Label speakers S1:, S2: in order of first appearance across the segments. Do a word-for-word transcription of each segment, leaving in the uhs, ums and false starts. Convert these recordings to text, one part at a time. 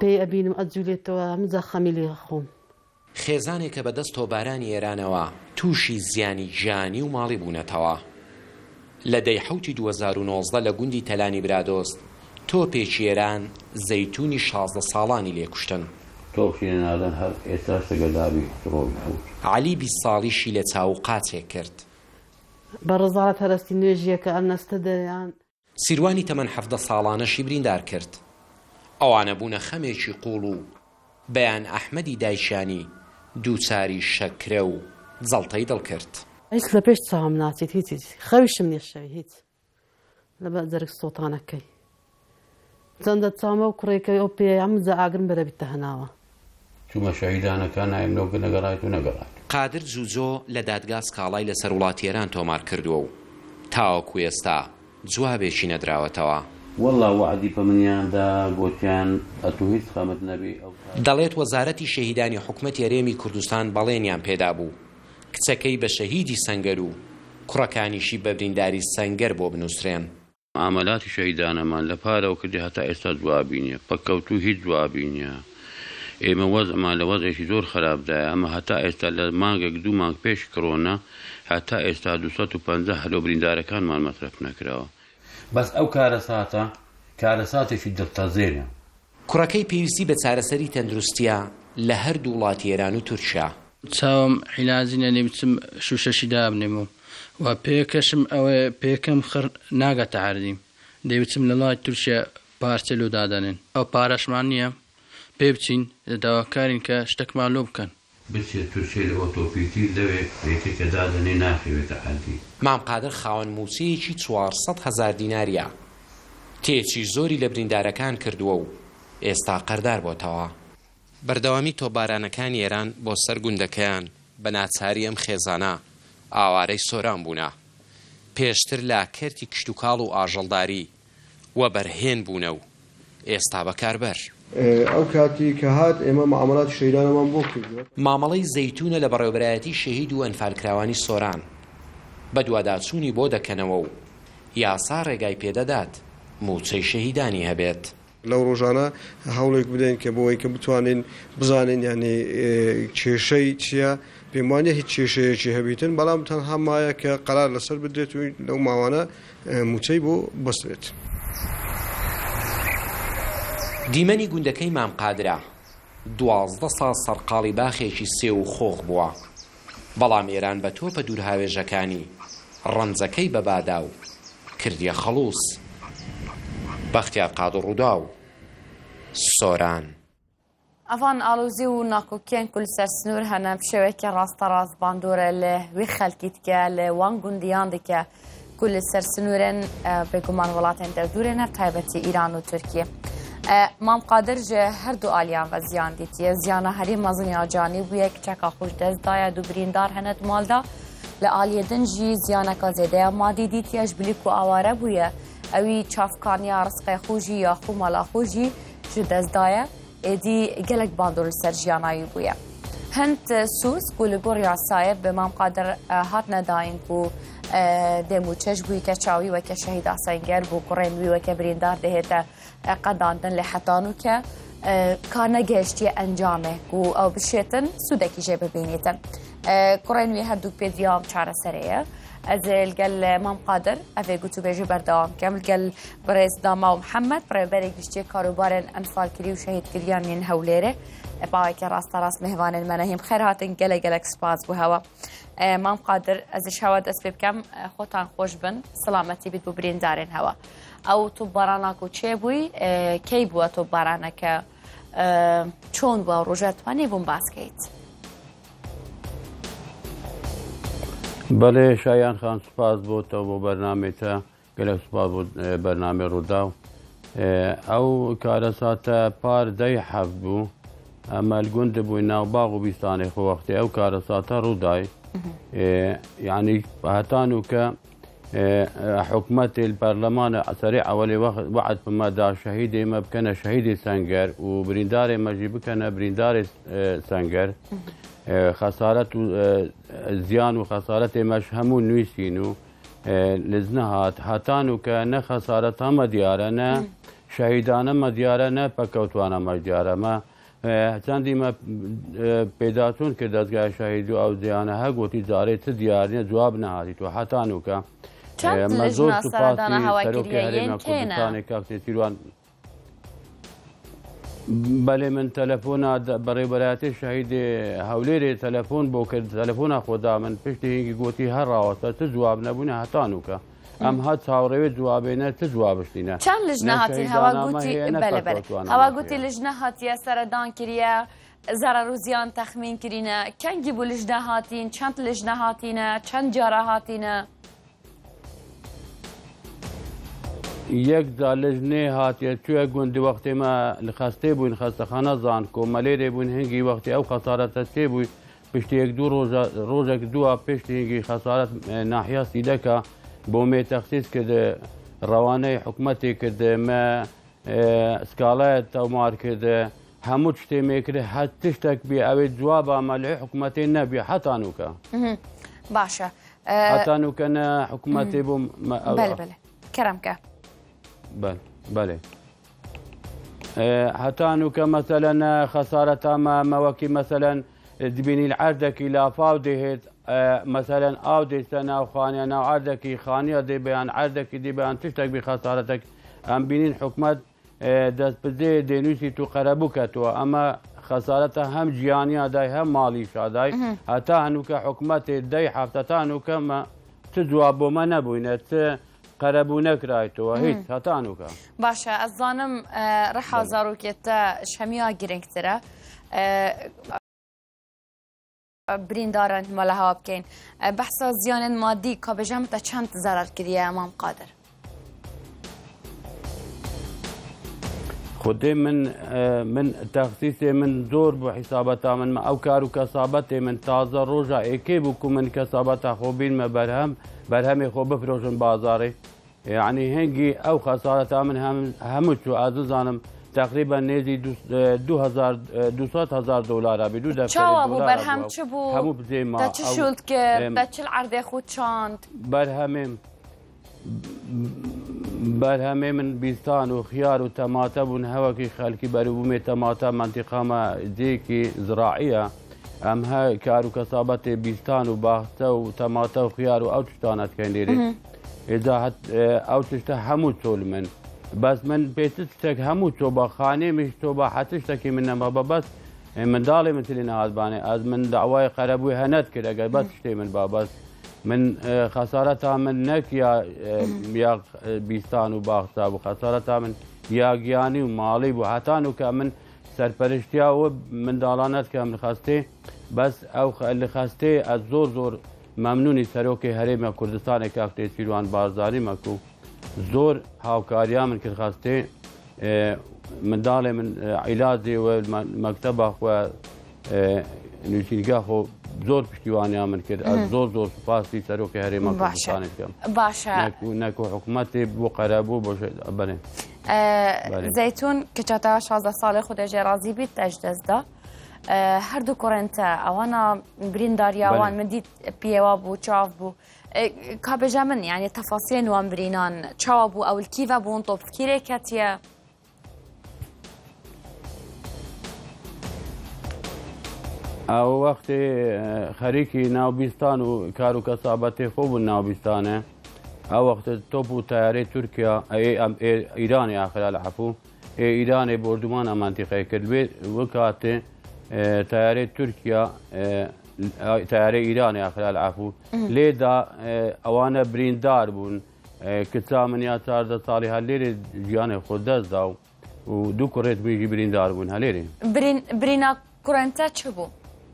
S1: پێی ئەبینم ئەجوولێتەوە هەموو خەمی لێ خۆم.
S2: خێزانێکە بەدەست تۆبارانی ئێرانەوە تووشی زیانی ژیانی و ماڵی بوونەتەوە. لە دەی حوتی دوو هەزار و نۆزدە لە گوندی تەلانی برادۆست تۆپێکی ئێران زەیتونی شازدە ساڵانی لێکوشتن.
S3: تۆپشینەنادەن هەر ئێستا سەگەدابی ڕۆبی بوو.
S2: عەلی بیست ساڵیشی لە چاو قاچێک کرد.
S1: بە ڕزاڵەت هەرستی نوێژیەکە ئەرنەستە دەیان.
S2: سیروانی تەمەن حەفدە ساڵانەشی بریندار کرد. ئەوانە بوونە خەمێکی قوڵ و بەیان ئەحمەدی دایشانی دووچاری شەکرە و جەڵتەی دڵ کرد.
S1: هیچ لە پێش چاوم ناچێت هیچ خەویشم نێشەوی هیچ لە بە جەرگ سۆتانەکەی چەندە چامە و کوڕێکەوەی ئەو پێ هەموو جا ئاگرم بەرەبیتە هەناوە.
S3: چوومە شەهیدانەکان نایمنەوە نەگەڕایت و نەگەڕایت.
S2: قادر جوجۆ لە دادگا سکاڵای لەسەر وڵاتی ئێران تۆمار کردووە و تاوەکو ئێستا جوابێکی نەدراوەتەوە.
S3: وەڵڵا وعدی بە منیاندا گوتیان ئەتوو هیچ خەمت نەبی.
S2: دەڵێت وەزارەتی شەهیدانی حکومەتی هەرێمی کوردستان بەڵێنیان پێدا بوو کچەکەی بە شەهیدی سەنگەر و کوڕەکانیشی بە برینداری سەنگەر بۆ بنووسرێن.
S3: ئامەلاتی شەهیدانەمان لە پارەوە کردی هەتا ئێستا جوابی نییە، پەکەوتوو هیچ جوابی نییە. ئێمە وەزمان لە وەزێکی زۆر خراپدایە، ئەمە هەتا ئێستا لە مانگێک دوو مانگ پێش کڕۆنا هەتا ئێستا دووسەد و پەنجا هەلۆ بریندارەکانمان مەترەف نەکراوە. بەس ئەو کارە ساتە کارە ساتێکی دڵتەزێنە.
S2: کوڕەکەی پێویستی بە چارەسەری تەندروستیە لە هەردوو وڵاتی ئێران و تورکیا.
S4: چاوم حیلازینە لێ بچم شوشەشی دابنێمەوە و پێکەشم ئەوە پێکەم خڕ ناگەتە عەردیم دەی بچم لە لای تورکیا پارچە لۆ دادەنێن ئەو پارەشمان نییە پێ بچین لە داواکارین کە شتێکمان لۆ بکەن.
S3: بچێت تورکیا لە ئۆتۆپیتی لەوێ پێکێکە دادەنێ ناخەوێتە عەردی.
S2: مام قادر خاوەن موچەیەکی چوارسەد هەزار دیناریە تێچی زۆری لە بریندارەکان کردووە و ئێستا قەردار بۆتەوە. بەردەوامی تۆبارانەکانی ئێران بۆ سەر گوندەکەیان بە ناچاری ئەم خێزانە ئاوارەی سۆران بوونە پێشتر لا کەرتی کشت و کاڵ و ئاژەڵداری وە بەرهێن بوونە و ئێستا بەکاربەر.
S5: ئەو کاتی کە هات ئێمە مامەڵاتی شەهیدانەمان بۆ کردووە.
S2: مامەڵەی زەیتونە لە بەڕێوەبەرایەتی شەهید و ئەنفالکراوانی سۆران بە دوواداچوونی بۆ دەکەنەوە و یاسا ڕێگای پێدەدات موچەی شەهیدانی هەبێت.
S5: لەو ڕۆژانە هەوڵێک بدەین کە بۆەوەی کە بتوانین بزانین یعنی کێشەی چییە پێم وانە هیچ کێشەیەکی هەبیتن بەڵام تەنها مایە کە قەرار لەسەر بدرێت و لەو ماوانە موچەی بۆ بەسترێت.
S2: دیمەنی گوندەکەی مام قادرە دوازدە ساڵ سەرقاڵی باخێکی سێ و خۆخ بووە بەڵام ئێران بە تۆپە دوورهاوێژەکانی ڕەنجەکەی بەبادا و کردیە خەڵووس. بەختیار قادر ڕوودا و سۆران.
S6: ئەڤان ئالوزی و ناکۆکیان کول سەر سنوور هەنە شێوەیەکی ڕاستە ڕاست باندۆرە لە وی خەلکی دیکە لە وان گوندیان دیکە کول سەر سنوورن بێگومان وڵاتێن دەردورێن هەر تایبەتی ئیران و تورکیە. مام قادر جە هەردوو ئالیان بە زیان دیتیە زیانە هەری مەزنی ئاجانی بووە کچەکە خۆش دەستدایە دوو بریندار هەنەت ماڵدا لە ئالیەدن ژی زیانەکە زێدەیە مادی دیتیەش بلیک و ئاوارە بووە ئەوی چافکانیا ڕسقی خۆژی یاخوو مەلا خۆژی ji destdaye êdî gelek bandor li ser jiyanayî bûye. Hend Sûs ku li gor yasayê bi Mam Qadir hat nedayîn ku dêmû çeş bûyîke çawî weke şehîda Senger bû kurên wî weke birîndar dihête qedandin lê hetanûke ka negeştiye encamê ku ew bişêtin sûdekî jê bibînîtin. Kurên wî her dû pêdiyam çareserê ye. Ez gel Mam Qadir evê gotûbêjî berdewam kem gel birêz Dama û Mihemed birêberek giştiyê karûbarên enfalkirî û şehîdkiriyan yên Hewlêrê baveke rasta rast mêvanên me hêm xêr hatin gelek gelek spas bû hewa. Mam Qadir ez ji hewa dest pê bikem xotan xweş bin silametî bît bû birîndarên hewa. Ew topbarana ku çê bûyî key bûye topbaraneke çûn bû roja twanî bûn basket.
S3: بەڵێ شایان خان سوپاس بۆتەوە بۆ بەرنامێتە گەلێک سوپاس بۆ بەرنامێ ڕوودا و ئەو کارە ساتە پار دەی حەفت بوو ئەمە گوند بووی ناو باغ و بیستانی خۆوەختی ئەو کارە ساتە ڕوودای یعنی هەتان و کە حکومەتی البەرلەمانە سەریع ئەوەلێ وعد بمەدا شەهید ئێمە بکەنە شەهیدی سەنگەر و بریندارێ مەژی بکەنە برینداری سەنگەر خەسارەت و زیان و خەسارەت ئێمەش هەموو نوویسین و لزنە هات هاتان و کە نە خەسارەت هەمە دیارە نە شەهیدانەمە دیارە نە پەکەوتوانەمە دیارەمە چەندیمە پێداچوون کرد دەستگای شەهید و ئەو زیانە هەگوتی جارێت چ دیارنیە جواب نەهاتیتوە هەتانوکە
S6: مە زۆر سوپاسی سەرۆکی هەرێمی کوردستانی
S3: کاکتێتیروان بەڵێ من تەلەفۆنا بەڕێبەرایەتی شەهیدێ هەولێرێ تەلەفۆن بۆ کرد تەلەفۆنا خۆدا من پشتی هینگی گوتی هەرڕاوەتە چ جواب نەبوونە هەتانوکە ئەم هەت چاوەڕێوێت جوابێنە چ جوابشتینە
S6: چەند لژنە هاتی هەواگوتی هەواگوتی لژنە هاتیە سەردان کردە زەرەر و زیان تەخمین کردینە کەنگی بوو لژنە هاتین چەند لژنە هاتینە چەند جارە هاتینە
S3: یەک جا لژنێ هاتیە توێ گوندی وەختێمە لە خەستێ بووین خەستەخانە زان کۆمەلێرێ بوون هەنگی وەختی ئەو خەسارەتە تێ بووی پشتی یەک دوو ڕۆژێک دووە پشتی هەنگی خەسارەت ناحیا سیدەکە بۆ مێ تەخسیس کرد ڕەوانەی حکومەتی کرد مە سکاڵایەت تەومار کرد هەموو شتێ مێکرد هەت تشتێک بێ ئەوێ جواب ئەمە لێ حکومەتێ نەبێ هەتانوکە
S6: باشە
S3: هەتانوکە نە حکومەتێ بۆ
S6: کەرەمکە
S3: بەێ هەتانوکە مەسەلەن خەسارەتامە مەوەکی مەسەلەن دبینی عەردێکی لافاو دەهێت مەسەلەن ئاو دەیستە ناوخانیە ناو عەردێکی خانیە دەبیان عەردێکی دەبیان تشتێک بی خەسارەتێک ئەم بینین حکومەت دەست بدێ دێنووسی تو قەرەبوو کەتووە ئەمە خەسارەتە هەم ژیانیا دای هەم ماڵی شادای هەتا هەنووکە حکومەتێ دەی هەفتەتانوکەمە چ جواب بۆمە نەبووینە چ قەرەبوو نەکرایەوە هیچ هەتانوکە
S6: باشە ئەزانم ڕەحا زارۆکێتە شەمیا گرنگترە بریندارن مەلە هەوا بکەین بەحسە زیانên مادی کابێژەمتە چەند زەرەر کردیە مام قادر
S3: خودێ من من تەخسیسێ من زۆر بۆ حیسابەتا من ئەو کار و کەسابەتێ من تازە ڕۆژە ئێکێ بووکو من کەسابەتا خۆ بینمە بەرهەم بەرهەمێ خۆ بفرۆژن بازارێ یعنی هەنگی ئەو خەسارەتا من هەموو چوو ئاززانم تقریبا نێزی دوصد هزار دلارە بێ دوو
S6: چاوە بوو بەرهەم چ بوو هەموو بزێمە چ شولت کرد دە چل عەردێ خۆ چاند
S3: بەرهەمێم بەرهەمێ من بیستان و خیار و تەماتە بوون هەوەکی خەلکی بەروبوومێ تەماتە منتیقامە جێکی زراعیە ئەم هە کار و کەسابەتێ بیستان و باختە و تەماتە و خیار و ئەو تشتانە دکەین لێرێ ئێجا ئەو تشتە هەموو چۆل من بەس من پێت شتێک هەموو تۆ بە خانێ میش تۆ بە حەت شتێکی من نەمە بە بەس منداڵێ من تلی نەهاتبانێ ئەس من داوای قەرەبووی هەنەت کرد ئەگەر بەس شتێ من با بەس من خەسارەتا من نەک یا بیستان و باختا بوو خەسارەتا من یا گیانی و ماڵی بوو هەتان و کە من سەرپەرشتیاوە منداڵانەت کە من خەستێ بەس ئەو لە خەستێ ئەس زۆر زۆر مەمنونی سەرۆکی هەرێمە کوردستانی کاکتێ سیروان بارزانی مەکو زۆر هاوکاریان من کرد خەستێ منداڵێ من عیلازێ و مەکتەبە خۆ نووسینگا خۆ زۆر پشتیوانیان من کرد ئەس زۆر زۆر سوپاسی سەرۆکی هەرێمە کوردستانی بکەم
S6: باشە
S3: نەکو حکومەتێ بۆ قەرەبوو بۆ بەێ
S6: زەیتون کە چاتە شازدە ساڵی خودێژێ رازی بیت تەژدەستدا هەردوو کوڕێنتە ئەوانە برینداریاوان من دیت پێوە بوو چاو بوو کابێژە من یعنی تەفاسیێن وان برینان چاوە بوو ئەول کیڤە بوون تۆ فکرێکەتیە
S3: ئەو وەختێ خەریکی ناوبیستان و کار و کەسابەتێ خۆ بوون ناوبیستانە ئەو وەختە تۆپ و تایارەی تورکیا ئیرانی ئاخرا لە عەفوو ئیرانی بردومان ئەمانتیقەی کرد بێت وە کاتێ تایارەی تورکیا تایارەی ئیرانی ئاخرا لە عەفوو لێدا ئەوانە بریندار بوون کچا منیا چاردە ساڵی هەلێرێ ژیانی خۆ دەستدا و و دوو کوڕێت بێژی بریندار بوون هەلێرێ
S6: برینا کوڕێنتە چ بوو؟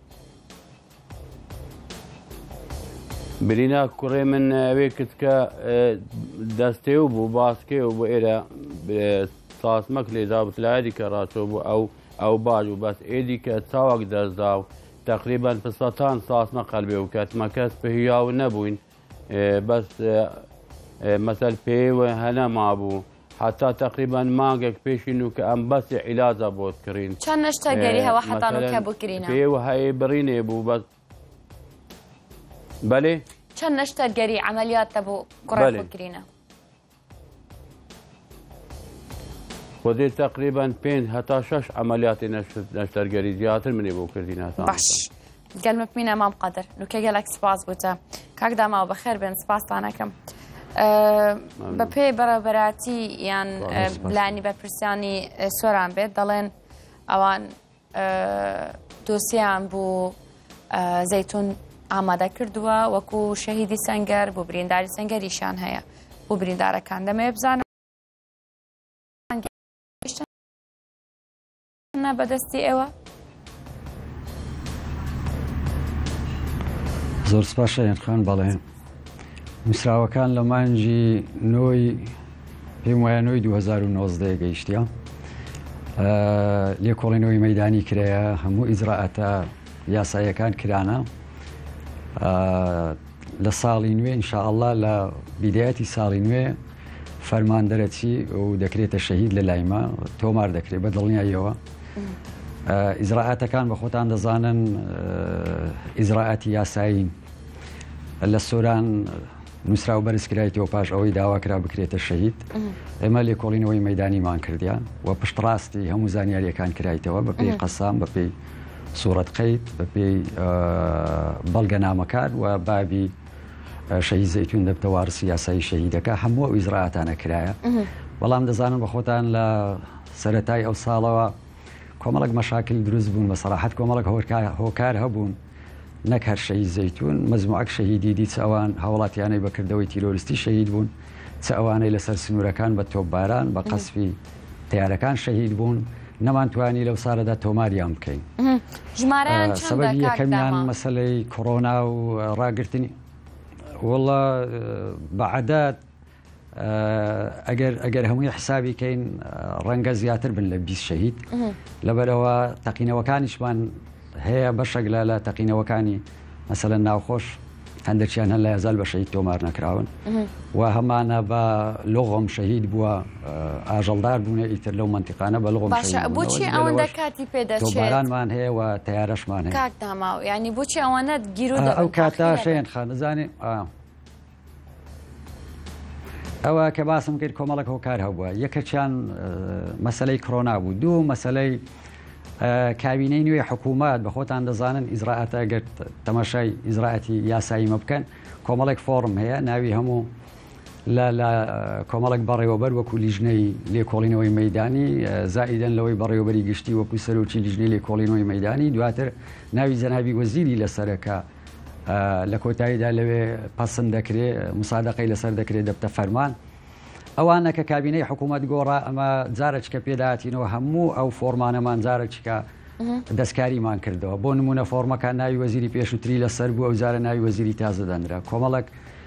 S3: برینا کوڕێ من ئەوێ کچکە دەستێ و بوو باسکێ و بۆ ئێرە ساسمەک لێدا بتلایەتی کە ڕاچۆ بوو ئەو ئەو باش و بەس ئێدی کە چاوەک دەستدا و تقریبا پسەتان ساسمە قەلبێ و کەتمە کەس پێهیاو نەبووین بەس مەسەل پێوە هەنە مابوو حتا تقریبا مانگێک پێشین و کە ئەم بەسی عیلازە بۆت کڕین
S6: چەند نەشتە گەری هەوە حتانکە بکرینە
S3: پێوە هەیە بڕینێ بوو بەس بەێ
S6: چەند نەشتە گەری عملیاتە بۆ کوڕ بکرینە
S3: خودی تقریبا پێنج هەتا شەش عملیاتی نەشتەرگەری زیاتر منێ بۆ کردی ناتان
S6: باش گەلمە بینە مام قەدر نوکە گەلێک سپاس بووتە کاک داماوە بەخێر بێن سپاستانەکەم بە پێی بەرەبەراتی یان لانی بەرپرسیانی سۆران بێت دەڵێن ئەوان دۆسییان بوو زەیتون ئامادە کردووە وەکو شەهیدی سەنگەر بۆ برینداری سەنگەریشان هەیە بۆ بریندارەکان دەمەوێت بزانم بەدەستی ئێوە
S7: زۆر سپاس شایەنخان بەڵێ نووسراوەکان لە مانجی نۆی پێم وایە نۆی دوو هەزار و نۆزدە گەیشتیە لێکۆڵینەوەی مەیدانی کرایە هەموو ئیجراعاتە یاساییەکان کرانە لە ساڵی نوێ ئینشاءالله لە بیدایەتی ساڵی نوێ فەرمان دەرەچی و دەکرێتە شەهید لە لایمە تۆمار دەکرێت بە دڵنیاییەوە ئیجراعاتەکان بە خۆتان دەزانن ئیجراعاتی یاسایین لە سۆران نووسرا و بەرزکرایەوە پاش ئەوەی داواکرا بکرێتە شەهید ئێمە لێکۆڵینەوەی مەیدانیمان کردیان و پشتڕاستی هەموو زانیاریەکان کرایتەوە بە پێی قەسام بە پێی سوورەت قەید بە پێی بەڵگەنامەکان و بابی شەهید زەیتون دەبتە وارسی یاسایی شەهیدەکە هەموو ئەو ئیجراعاتانە کرایە بەڵام دەزانم بە خۆتان لە سەرەتای ئەو ساڵەوە کۆمەڵک مەشاکل دروست بوون بە سەراحەت کۆمەڵک هۆکار هەبوون نەک هەر شەهید زەیتون مەجموعەک شەهیدی دی چ ئەوان هاوڵاتیانەی بەکردەوەی تیرۆریستی شەهید بوون چ ئەوانەی لەسەر سنوورەکان بە تۆپباران بە قەسفی تیارەکان شەهید بوون نەمانتوانی لەو ساڵەدا تۆماریان بکەین سەبەبی یەکەمیان مەسەلەی کۆڕۆنا و ڕاگررتنی وڵە بەعەدات ئەگەر ئەگەر هەمووی حسابی کەین ڕەنگە زیاتر بن لە بیست شەهید لەبەرەوە تەقینەوەکانیشمان هەیە بەشێک لە لە تەقینەوەکانی مەسەلەن ناوخۆش هەندێکیان هەن لە هەزال بە شەهید تۆمار نەکراون و هەمانە بە لۆغۆم شەهید بووە ئاژەڵدار بوونە ئیتر لەو منتیقانە بە لۆغۆم
S6: بۆچی ئەوەندە کاتی پێدەچێت
S7: تۆمارانمان هەیە و تەیارەشمان هەیە
S6: کاک داماو یعنی بۆچی ئەوانە گیر و
S7: ئەو کاتا شەیەن خان دەزانێ ئەوە کە باسم کرد کۆمەڵک هۆکار هەبووە یەکەچیان مەسلەی کۆڕۆنا بوو دوو مەسلەی کابینەی نوێی حکوومەت بە خۆتان دەزانن ئیزراعاتە گەر تەماشای ئیزراعەتی یاسایی مە بکەن کۆمەڵێک فۆرم هەیە ناوی هەموو لە کۆمەڵک بەڕێوەبەر وەکو لیژنەی لێکۆڵینەوەی مەیدانی زائیدەن لەوەی بەڕێوەبەری گشتی وەکو سەرۆکی لیژنەی لێکۆڵینەوەی مەیدانی دواتر ناوی جەنابی وەزیری لەسەرەکە لە کۆتاییدا لەوێ پەسەند دەکرێت مسادەقەی لەسەر دەکرێت دەبتە فەرمان ئەوانە کە کابینەی حکوومەت گۆڕا ئەمە جارێککە پێداهاتینەوە هەموو ئەو فۆرمانەمان جارێککە دەستکاریمان کردەوە بۆ نمونە فۆرمەکان ناوی وەزیری پێشووتری لەسەر بوو ئەو جارە ناوی وەزیری تازەدەنرا کۆمەڵک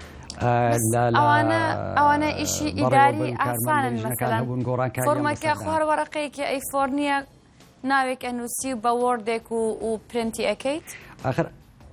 S6: ئەوانە ئیشی ئیداری ئاسانن مەسەلەن فۆرمەکە خوارەوەرەقەیەکی ئەی فۆرنیە ناوێک ئەنووسی بە وۆردێک و پرنتی ئەەکەیت
S7: ئاخر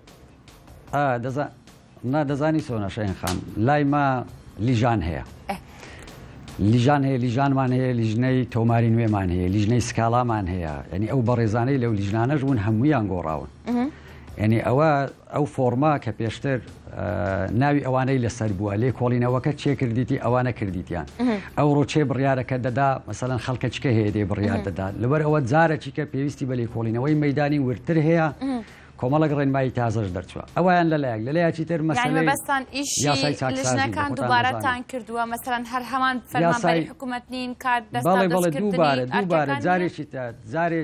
S7: دەزانی سۆنە شەین خان لای ما لیژان هەیە لیژان هەیە لیژانمان هەیە لیژنەی تۆماری نوێمان هەیە لیژنەی سکاڵامان هەیە ینی ئەو بەڕێزانەی لەو لیژنانەش بوون هەموویان گۆڕاون ینی ئەوە ئەو فۆرما کە پێشتر ناوی ئەوانەی لەسەر بووە لێ کۆڵینەوەکە چێ کردیتی ئەوانە کردیتیان ئەو ڕۆچێ بڕیارەکە دەدا مەسەلەن خەڵکەچکە هەیە دێ بڕیار دەدا لەبەر ئەوە جارێکی کە پێویستی بە لێ کۆڵینەوەی مەیدانی ورتر هەیە کۆمەڵک ڕێنمایی تازەش دەرچووە ئەویان لەلایەک لەلایەکی تر
S6: مەسەلەبەستان ئیشی لژنەکان دووبارەتان کردووە مەسەلەن هەر هەمان فەرمانبەری حکوومەت نین کار
S7: دەستا دووبارە دووبارە جارێکی تا جارێک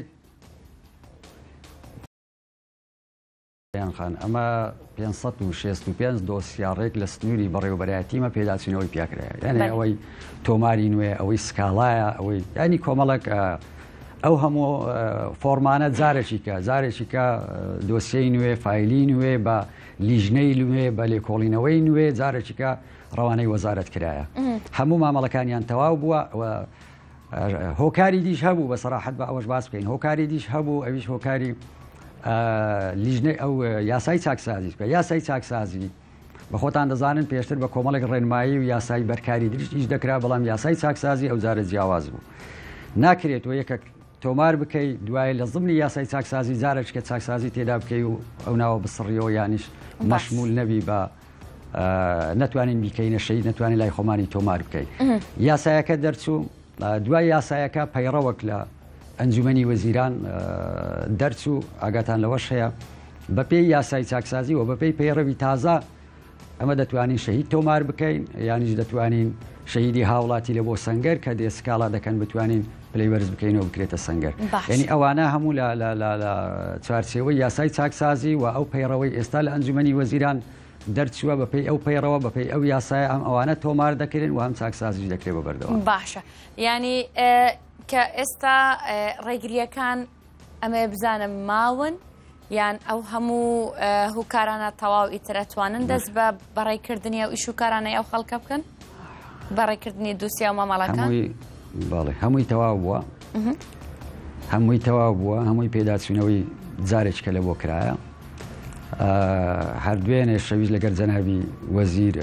S7: خان ئەمە پێنج و شەست و پێنج دۆسیارێک لە سنووری بەڕێوەبەرایەتیمە پێداچینەوەی پیاکرایە یعنی ئەوەی تۆماری نوێ ئەوەی سکاڵایە ئەوەی ینی کۆمەڵک ئەو هەموو فۆرمانە جارێکی کە جارێکی کە دۆسیەی نوێ فایلی نوێ بە لیژنەی نوێ بە لێکۆڵینەوەی نوێ جارێکی کە ڕەوانەی وەزارەت کرایە هەموو مامەڵەکانیان تەواو بووە هۆکاری دیش هەبوو بە سەراحەت بە ئەوەش باس بکەین هۆکاری دیش هەبوو ئەویش هۆکاری لیژنەی ئەو یاسای چاکسازی بکە یاسای چاکسازی بە خۆتان دەزانن پێشتر بە کۆمەڵێک ڕێنمایی و یاسای بەرکاری دریش ئیش دەکرا بەڵام یاسای چاکسازی ئەو جارە جیاواز بوو ناکرێت و یەکە تۆمار بکەیت دوای لە زمانی یاسای چاکسازی جارێککە چاکسازی تێدا بکەی و ئەو ناوە بسڕیەوە یانیش مەشمول نەبی بە نەتوانین بیکەینە شەید نەتوانین لای خۆمانی تۆمار بکەیت یاسایەکە دەرچوو دوای یاسایەکە پەیڕەوەک لە ئەنجومەنی وەزیران دەرچوو ئاگاتان لەوەش هەیە بە پێی یاسای چاکسازی و بە پێی پەیڕەوی تازە ئەمە دەتوانین شەهید تۆمار بکەین یانیش دەتوانین شەهیدی هاوڵاتی لە بۆ سەنگەر کە دێسکاڵا دەکەن بتوانین پلەی بەرز بکەینەوە بکرێتە سەنگەر یعنی ئەوانە هەموو لە چوارچێوەی یاسای چاکسازی و ئەو پەیڕەوەی ئێستا لە ئەنجومەنی وەزیران دەرچووە بەپێی ئەو پەیڕەوە بەپێی ئەو یاسایە ئەم ئەوانە تۆمار دەکرێن و هەم چاکسازیش دەکرێت بە بەردەوە.
S6: باشە ینی کە ئێستا ڕێگریەکان ئەمێ بزانم ماون یان ئەو هەموو هوکارانە تەواو ئیترەتوانن دەست بە بەڕێکردنی و ئیش وکارانەی ئەو خەڵکە بکەن بەڕێکردنی دووسیا و مامەڵەکان
S7: باڵێ هەمووی تەواو بووە هەمووی تەواو بووە هەمووی پێداچوونەوەی جارێککە لە بۆ کرایە هەردوێنێ شەویست لەگەر جەنابی وەزیر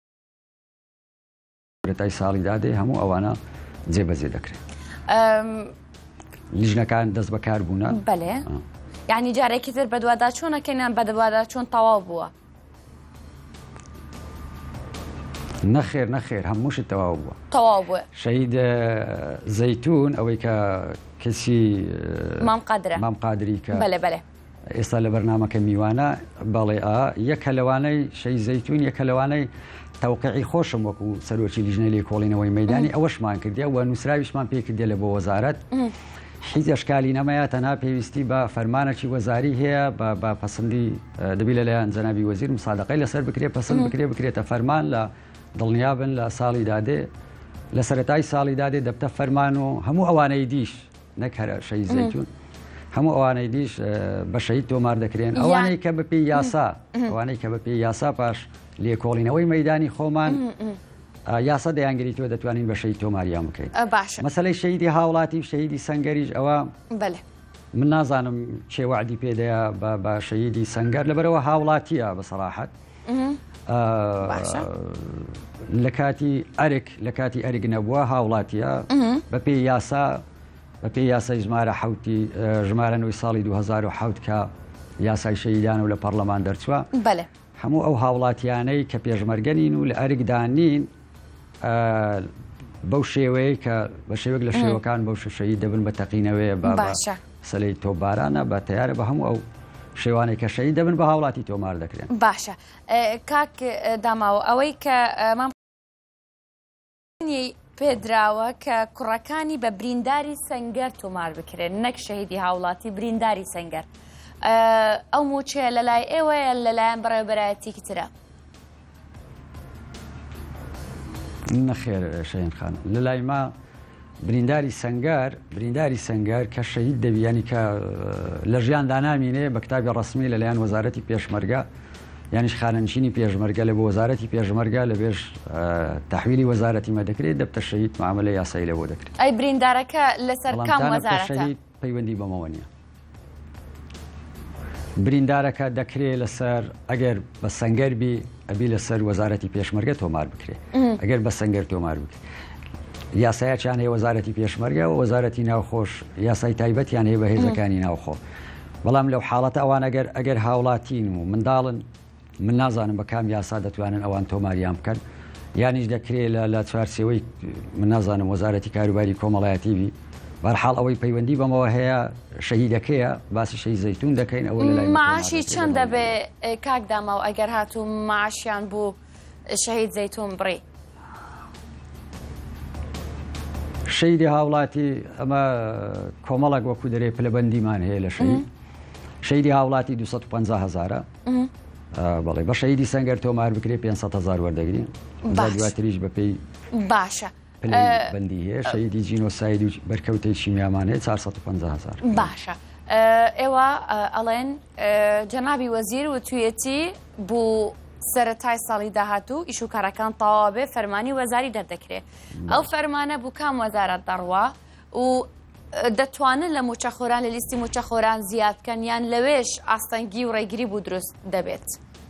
S7: ڕێتای ساڵی دادێ هەموو ئەوانە جێبەجێ دەکرێت لیژنەکان دەست بەکار بوونە
S6: بەڵێ یعنی جارێکی تر بە دوادا چۆنەکەینان بە دوادا چۆن تەواو بووە
S7: نەخێر نەخێر هەمووشت تەواو بووە
S6: تەواو بووە
S7: شەهید زەیتون ئەوەی کە کەسی
S6: مام قادرە
S7: مام قادری کە
S6: بەڵێ بەڵێ
S7: ئێستا لە بەرنامەکە میوانە بەڵێ ئا یەکە لەوانەی شەی زەیتون یەکە لەوانەی تەوقعی خۆشم وەکو سەرۆکی لیژنە لێکۆڵینەوەی مەیدانی ئەوەشمان کردیا و نووسراویشمان پێ کردێ لە بۆ وەزارەت هیچ ئەشکالی نەمەیە تەنها پێویستی بە فەرمانێکی وەزاری هەیە بە پەسەندی دەبی لەلایەن جەنابی وەزیر مسادقەی لەسەر بکرێت پەسەند بکرێ بکرێتە فەرمان لە دڵنیابن لە ساڵی دادێ لە سەرەتای ساڵی دادێ دەبتە فەرمان و هەموو ئەوانەی دیش نەک هەرە شەی زەیتون هەموو ئەوانەی دیش بە شەهید تۆمار دەکرێن ئەوانەی کە بەپێی یاسا ئەوانەی کە بەپێی یاسا پاش لێکۆڵینەوەی مەیدانی خۆمان یاسا دەیانگریتەوە دەتوانین بە شەهید تۆماریان بکەین مەسەلەی شەهیدی هاوڵاتی و شەهیدی سەنگەریش ئەوە من نازانم چێ وعدی پێدەیە بە شەهیدی سەنگەر لەبەرەوە هاوڵاتیە بە سەراحەت لە کاتی ئەرک لە کاتی ئەرگ نەبووە هاوڵاتیە بەپێی یاسا بەپێی یاسای ژمارە حوتی ژمارە نوی ساڵی دو هەزار و حەوت کە یاسای شەهیدان و لە پەرلەمان دەرچووە هەموو ئەو هاوڵاتیانەی کە پێشمەرگەنین و لە ئەرگدانین بەو شێوەیە کە بە شێوەک لە شێوەکان بەو شەهید دەبن بە تەقینەوەی بە سەلەی تۆبارانە بە تیارە بە هەموو ئەو شێوانێک کە شەهید دەبن بە هاوڵاتی تۆمار دەکرێن.
S6: باشە کاک داماوە ئەوەی کە مام پێدراوە کە کوڕەکانی بە برینداری سەنگەر تۆمار بکرێن نەک شەهیدی هاوڵاتی برینداری سەنگەر ئەو موچەیە لە لای ئێوەیە لەلایەن بەڕێوەبەرایەتێکی ترە
S7: نەخێر شەهین خان لە لای ما برینداری سەنگار برینداری سەنگار کە شەهید دەبیانی کە لە ژیاندا نامینێ بە کتابی ڕسمی لەلایەن وەزارەتی پێشمەرگە یانیش خانەنشینی پێشمەرگە لە بۆ وەزارەتی پێشمەرگە لە بێژ تەحویلی وەزارەتی مە دەکرێت دەبتە شەهید معاملە یاسایی لە بۆ دەکرێت.
S6: ئەی بریندارەکە لەسەر کام وەزارەتە
S7: پەیوەندی بەمەوە نییە. بریندارەکە دەکرێت لەسەر ئەگەر بە سەنگەربی ئەبی لەسەر وەزارەتی پێشمەرگە تۆمار بکرێت ئەگەر بە سەنگەر تۆمار بکرێت. یاسایەکیان هەیە وەزارەتی پێشمەرگە و وەزارەتی ناوخۆش یاسای تایبەتیان هەیە بە هێزەکانی ناوخۆ. بەڵام لەو حاڵەتە ئەوان ئەگەر ئەگەر هاوڵاتین و منداڵن من نازانم بە کام یاسا دەتوانن ئەوان تۆماریان بکەن یانیش دەکرێت لە چوارچێوەی من نازانم وەزارەتی کاروباری کۆمەڵایەتیبی بەرحاڵ ئەوەی پەیوەندی بەمەوە هەیە شەهیدەکەیە باسی شەهید زەیتون دەکەین ئەوە لە
S6: معاشی چەند دەبێ کاک داماو ئەگەر هاتوو معاشیان بوو شەهید زەیتون بڕی
S7: شەیدی هاوڵاتی ئەمە کۆمەڵک وەکو دەرێ پلەبەندیمان هەیە لە شەید شەیدی هاوڵاتی دووسەد و پەنجا هەزارە بەڵێ بە شەیدی سەنگەر تۆمار بکرێ پێنجسەد هەزار وەردەگرین دواتریش بەپێی
S6: باشە
S7: بەندی هەیە شەیدی جینۆساید و بەرکەوتەی شیمیامان هەیە چارسەد و پەنجا هەزار.
S6: باشە ئێوە ئەڵێن جەنابی وەزیر و توێتی بوو سەرەتای ساڵی داهاتوو ئیش و کارەکان تەواو بێ فەرمانی وەزاری دەردەکرێت ئەو فەرمانە بوو کام وەزارەت دەڕوا و دەتوانن لە موچەخۆران لە لیستی موچەخۆران زیادکەن یان لەوێش ئاستەنگی و ڕێگیری بوو دروست دەبێت.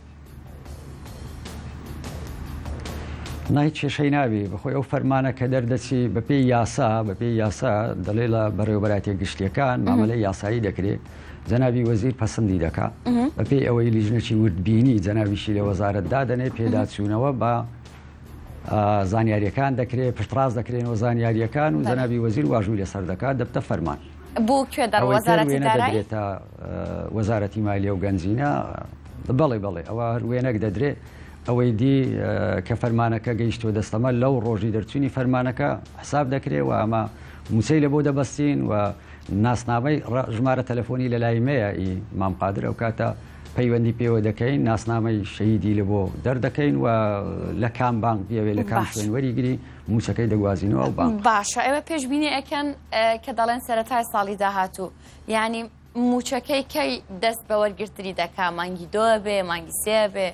S7: نای کێشەی نابێ بەخۆی ئەو فەرمانە کە دەردەچی بەپێی یاسا بەپێی یاسا دەڵێ لە بەڕێوەبەرایەتیە گشتیەکان مامەلەی یاسایی دەکرێت جەنابی وەزیر پەسەندی دەکات بەپێی ئەوەی لیژنەی وردبینی جەنابیشی لە وەزارەتدا دەنێ پێداچوونەوە بە زانیاریەکان دەکرێت پشتڕاز دەکرێنەوە زانیاریەکان و جەنابی وەزیر واژووی لەسەر دەکات دەبتە فەرمان.
S6: بۆ کوێ دەڕوەزارەتی دارایی
S7: دەدرێتە وەزارەتی مالیە و گەنجینە بەڵێ بەڵێ ئەوە هەروێنەک دەدرێت ئەوەی دی کە فەرمانەکە گەیشتوە دەستەمە لەو ڕۆژی دەرچوونی فەرمانەکە حساب دەکرێت و ئەمە موچەی لە بۆ دەبەستین و ناسنامەی ژمارە تەلەفۆنی لە لای مەیە ئی مام قادر ئەو کاتە پەیوەندی پێوە دەکەین ناسنامەی شەیدی لە بۆ دەردەکەین و لە کام بانک بیاوێ لە کام شوێن وەریگری موچەکەی دەگوازینەوە ئەو بانک.
S6: باشە ئێوە پێشبینی ئەکەن کە دەڵێن سەرەتای ساڵی داهاتوو یعنی موچەکەی کەی دەست بە وەرگرتنی دەکا مانگی دۆ بێ مانگی سێ بێ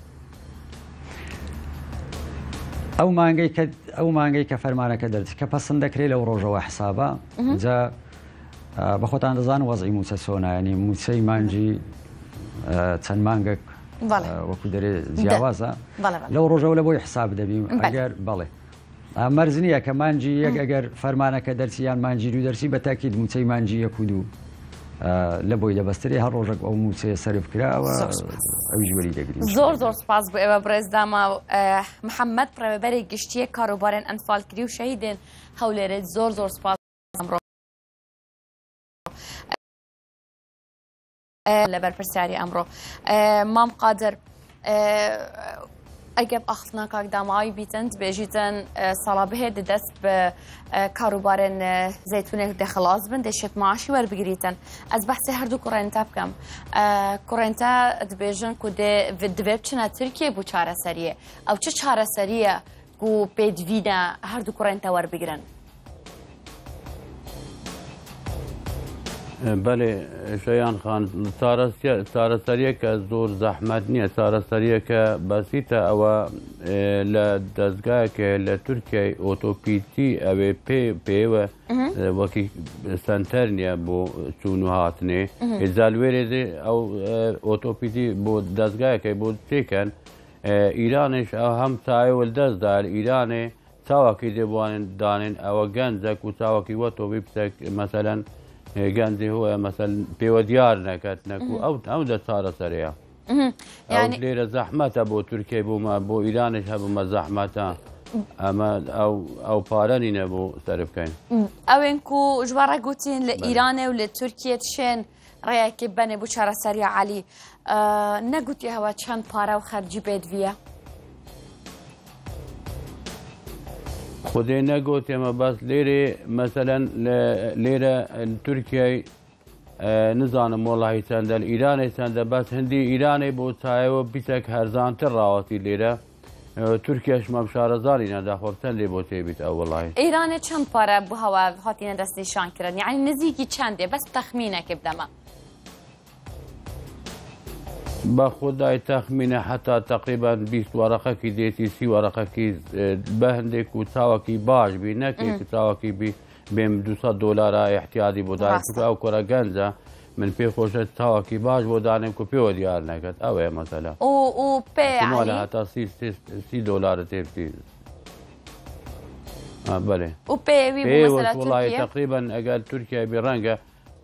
S7: ئەو مانگەی ئەو مانگەی کە فەرمانەکە دەرچ کە پەسەند دەکرێت لەو ڕۆژەوە حسابە جا بە خۆتان دەزان وەزعی موچە چۆنایانی موچەی مانجی چەند مانگێک وەکو دەرێ جیاوازە لەو ڕۆژەوە لە بۆی حساب دەبیم ئەگەر بەڵێ مەرج نییە کە مانجی یەک ئەگەر فەرمانەکە دەرچیان مانجی دوو دەرچی بە تاکید موچەی مانجی یەک و دوو لە بۆی دەبەستری هەر ڕۆژێک ئەو موچەیە سەرف کراوە ئەوی ژوەری دەگرین.
S6: زۆر زۆر سپاس بۆ ئێوە بڕێزداما محەممەد پڕێوەبەری گشتیە کاروبارێن ئەنفالکری و شەهیدێن هەولێرێت زۆر زۆر سپاس لەبەر پرسیاری ئەمڕۆ. مام قادر ئەگەب ئەخستنا کاکداماوی بیتن بێژیتن ساڵا بهێت دەست بە کاروبارێن زەیتونێک دەخلاص بن دەشێت معاشی وەربگریتن ئەس بەحسی هەردوو کوڕێنتا بکەم کوڕێنتا دەبێژن کو دەبێت بچنە تورکیە بوو چارەسەریە ئەو چه چارەسەریە و پێدوینە هەردوو کوڕێنتا وەربگرن.
S3: بەێ شەیان خان چارەسەریەکە زۆر زەحمەت نییە چارەسەریەکە بەسیتە ئەوە لە دەستگایەکە لە تورکیای ئۆتۆپیتی ئەوێ پێ پێوە وەکی سنتەر نییە بۆ چوون و هاتنێ ئێزالوێرێ ئەو ئۆتۆپیتی بۆ دەستگایەکەی بۆ تێکەن ئیرانش ئەو هەم تایوە دەستدا ئیرانێ چاوەکی دەبوانن دانێن ئەوە گەنجەک و چاوەکی وەتۆبی پسەک مەسەلەن گەنجی هۆە مەسەل پێوە دیار نەکات نەکو ئەو ئەو دە چارەسەرەیە لێرە زەحمەتە بۆ تورکیای بوومە بۆ ئیرانش هەبوومە زەحمەتە ئەمە ئەو پارەنی نەبوو سەر بکەین.
S6: ئەوێن و ژوارە گوتین لە ئیرانێ و لە تورکیت شێن ڕێیەکی بەنێ بوو چارەسەریە عەلی نەگوتی هەوە چەند پارە و خەرجی بێت ویە.
S3: خودێ نەگوت ئێمە بەس لێرێ مەسەلەن لێرە تورکیای نزانم وەڵاهی چەندە ئیرانی چەندە بەس هەندی ئیرانی بۆ چایەوە بیتێک هەرزانتر ڕاوەتی لێرە تورکیاش مەم شارەزاری نەداخۆر چەندێ بۆ تێبیت ئەو وەڵاهی
S6: ئیرانێ چەند پارە بوو هەوا هاتیینە دەستی شانکردن یعنی نزیکی چەندێ بەس تەخمینەکە بدەمە.
S3: بە خۆدای تەخمینە حتا تقریبان بیست وەرەقەکی دێتی سی وەرەقەکی بە هەندێک و چاوەکی باش بی نەکەیت و چاوەکی بی بێم دووسەد دۆلارە احتیادی بۆ داین ئەو کوڕە گەنجە من پێ خۆشە چاوەکی باش بۆ دانێم و پێوە دیار نەکەت ئەوەیە مەسەلە
S6: پێماڵە
S3: هەتا سی دۆلارە تێبتی بەێ
S6: و پێوی
S3: وڵی تقریبان ئەگەر تورکیا بێ ڕەنگە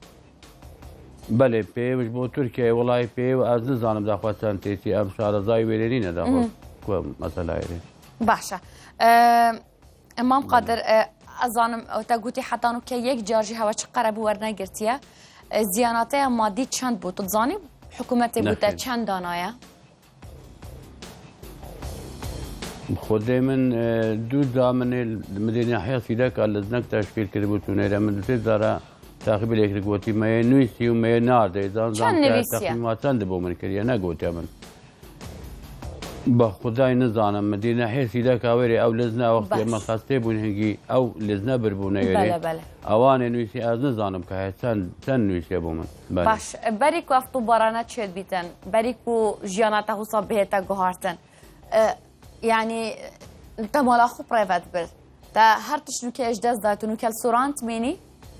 S3: بەێ پێوش بۆ تورکیای وڵی پێ و ئەز نزانم داخوا چەند تێتی ئەم شارەزای وێرێنی نەداخۆ مەسەلایێ
S6: باشە. ئەمام قادر ئەزانم تا گوتی حتان و کە یەک جارژی هەوە چ قەرە بوو وەرنەگرتیە زیاناتەیە مادی چەند بوو تزانی حکوومەتی بووتە چەند دانایە؟
S3: خودێ من دوودا منێ مدێنە حەیەسی دەکە لە زنەک تەشکیل کرد بوو تونێرە من دوێ زارە تاقیبی لێکرد گوتی مەیە نوویستی و مەیە نادەی زانزانما چەندە بۆ من کردە نەگوتە من بە خودای نزانم مدینە حێسی دەکاوێری ئەو لەزنە وەختی ئەمە خەستێ بوون هەنگی ئەو لەزنە بربوونەوێ ئەوانێ نوویسی ئەز نزانم کە هەیە چەند چەند نوویسێ بۆ من
S6: باش بەریک و ئەفت و بارانە چێت بیتن بەریک و ژیاناتە حوسا بهێتە گوهارتن یعنی تەماڵا خوب ڕێڤەت برد تا هەر تشتنوکێش دەست داتون و کەل سوورانت مێنی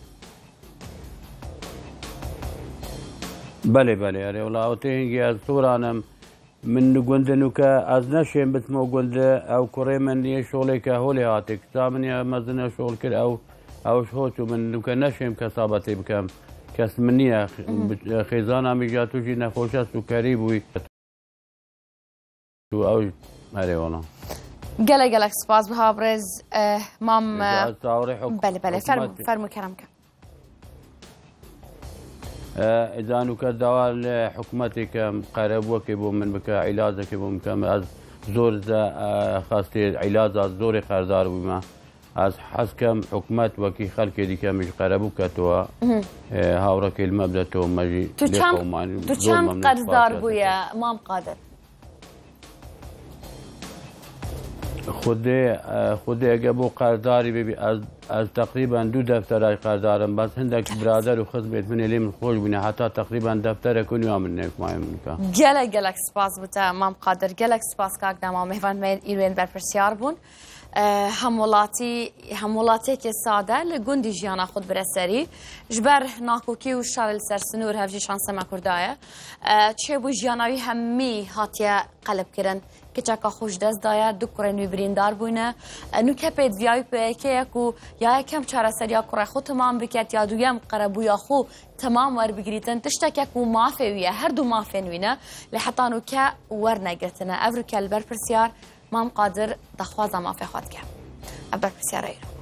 S3: بەێ بەێ ئەرێ وڵاوتێ هەنگی ئەز سوورانم من گوندنوکە ئەز نەشێن بتمە گوندە ئەو کوڕێ من نیە شۆڵێکە هۆڵێ هاتێک تا منە مەزنە شۆڵ کرد ئەو ئەوش هۆچ و من نوکە نەشێم کە سابەتی بکەم کەس من نییە خێزانە میژا تووشی نەخۆشە سوکەری بووی ئەو هەرێوەڵە
S6: گەلە گەلک سپاس بە هاوڕێز مام
S3: بله
S6: بله فەرمو کەرەمکە
S3: ئەزان و کە داوا لە حکوومەتێکە قەرەبووەکێ بۆ من بکە عیلازەکە بۆ بکەم ئەس زۆر خاستێ عیلازات زۆری خەردار بوومە ئەس حەزکەم حکوومەت وەکی خەڵکێ دیکەمیش قەرەبوو کەتەوە هاوڕەکەی لمە بدەتەوە مەژی
S6: تو چەند قەرزدار بوویە مام قادر
S3: خودێ ئەگە بۆ قەرداری ببی ئەس تقریبان دوو دەفتەرای قەردارم بەس هەندێک برادەر و خزمێت منێ لێ من خۆش بووینە هەتا تقریبان دەفتەرێک و نیوا من نێکمای منکە
S6: گەلە گەلک سپاس بتە مام قادر گەلک سپاس کاکداما میهوانمێن ئیروێن بەرپرسیار بوون هەموڵاتی هەموڵاتێکی سادە لە گوندی ژیانە خۆت برەسەری ji ber nakokî û şer li ser sinûr hev jî şansema Kurda ye çêbû jiyanawî hemî hatiye qelepkirin keçeka xweş dest daye du kurên wî birîndar bûne nû kepê diviyayî pêyekeyek û ya yekem çareseriya kurê xwe temam biket ya duyem qerebûya xwe temam werbigirîtin tiştekek û mafê wî ye her du mafên wî ne lê heta nû ke wernegirtine ev rûke li ber pirsiyar مام قادر دخوازم مافی خود که ابر پسیاره ایران